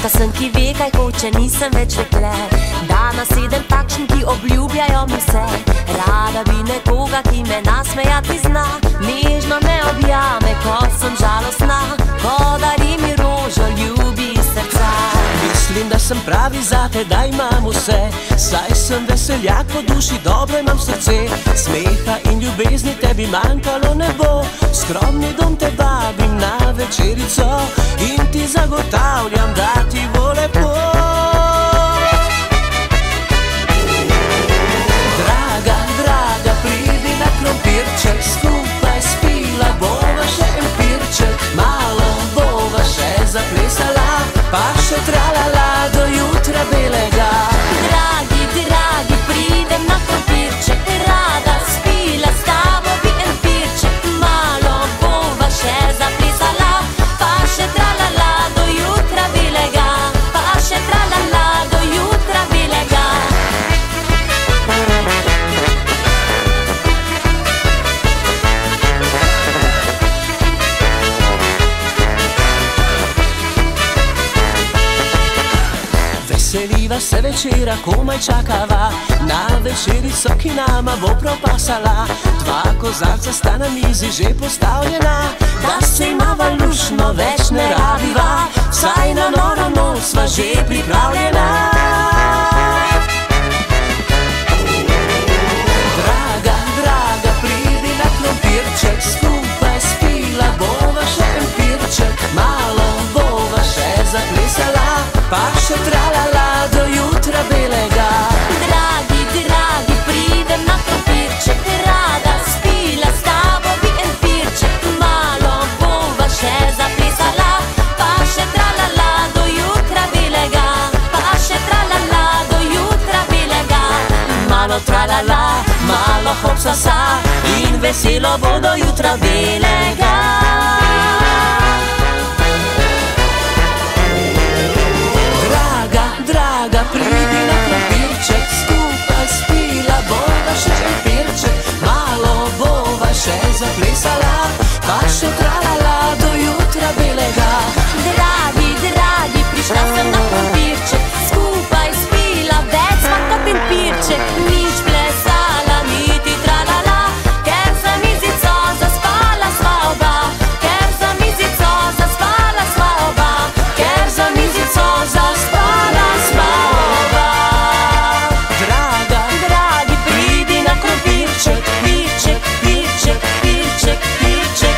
Pa sem ki ve, kaj hoče, nisem več dekle. Danes sedem takšen, ki obljubljajo mi vse. Rada bi nekoga, ki me nasmejati zna. Nežno me objame, ko sem žalostna. Podari mi rožo, ljubi srca. Mislim, da sem pravi zate, da imam vse. Saj sem veseljak po duši, dobro imam srce. Smeha in ljubezni tebi manjkalo ne bo. Skromni dom te vabim na večerico in ti zagotavljam, da ti bo lepo. Draga, draga, pridi na krompirček, skupaj spila bova še en pirček. Malo bova še zaplesala, pa še tralala do jutra belega. Dragi, dragi, pridem na krompirček, rada spila s tabo bi en pirček. Malo bova še zaplesala, pa še tralala do jutra belega. Pa še tralala do jutra belega. Veseliva se večera, komaj čakava na večerico, ki nama bo propasala. Dva kozarca sta na mizi že postavljena, da se imava luštno več ne rabiva. Vsaj na noro noč sva že pripravljena. Draga, draga, pridi na krompirček, skupaj spila bova še en pirček. Malo bova še zaplesala, pa še tralala do jutra belega. Dragi, dragi, pridem na krompirček, rada spila s tabo bi en pirček. Malo bova še zaplesala, pa še tralala do jutra belega. Pa še tralala do jutra belega. Malo tralala, malo hopsasa in veselo bo do jutra belega. Draga, draga, pridi na krompirček, skupaj spila bova še en pirček. Malo bova še zaplesala, pa še tralala do jutra belega. Dragi, dragi, prišla sem na krompirček, skupaj spila več sva kot en pirček. Nič plesala, niti tralala, ker za mizico zaspala sva oba. Ker za mizico zaspala sva oba. Ker za mizico zaspala sva oba. Draga, Dragi, pridi na krompirček, pirček, pirček, pirček, pirček.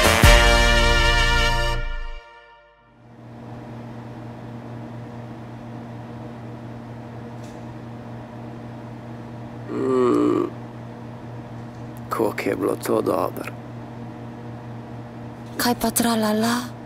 Koliko je bilo to dobro. Kaj pa tralala?